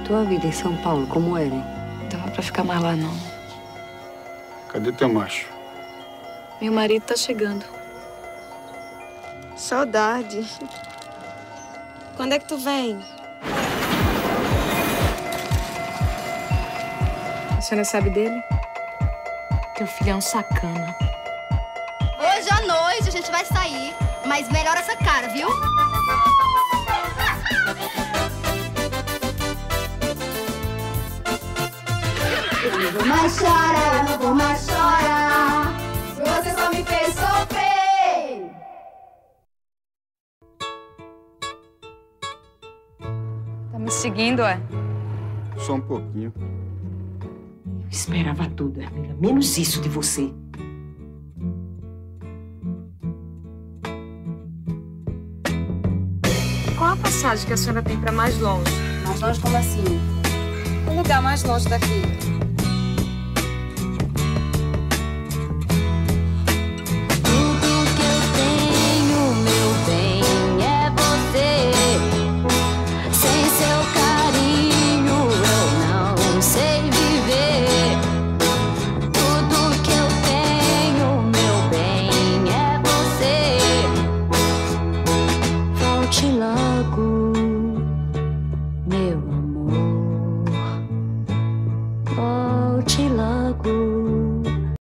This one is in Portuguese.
Tua vida em São Paulo, como era? Dava pra ficar mais lá, não. Cadê teu macho? Meu marido tá chegando. Saudade. Quando é que tu vem? A senhora sabe dele? Teu filho é um sacana. Hoje à noite a gente vai sair, mas melhora essa cara, viu? Eu não vou mais chorar, eu não vou mais chorar. Você só me fez sofrer. Tá me seguindo, é? Só um pouquinho. Eu esperava tudo, Hermília. Menos isso de você. Qual a passagem que a senhora tem pra mais longe? Mais longe como assim? Um lugar mais longe daqui. Volte logo, meu amor. Volte logo.